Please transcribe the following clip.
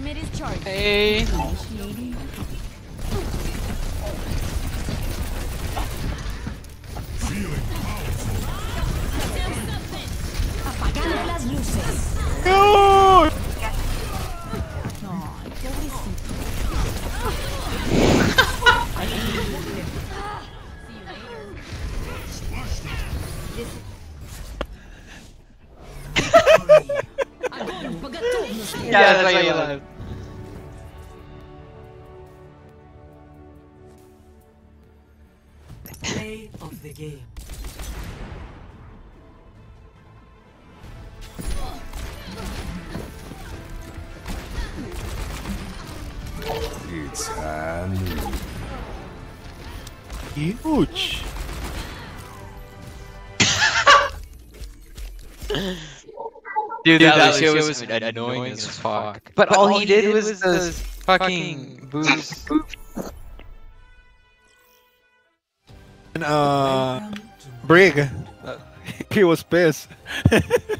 Hey. Apagando las luces. No! Yeah, that's why you left. Play of the game. It's Henry. Huge. Dude, that shit was annoying as fuck. But all he did was those fucking boobs. And Brig, he was pissed.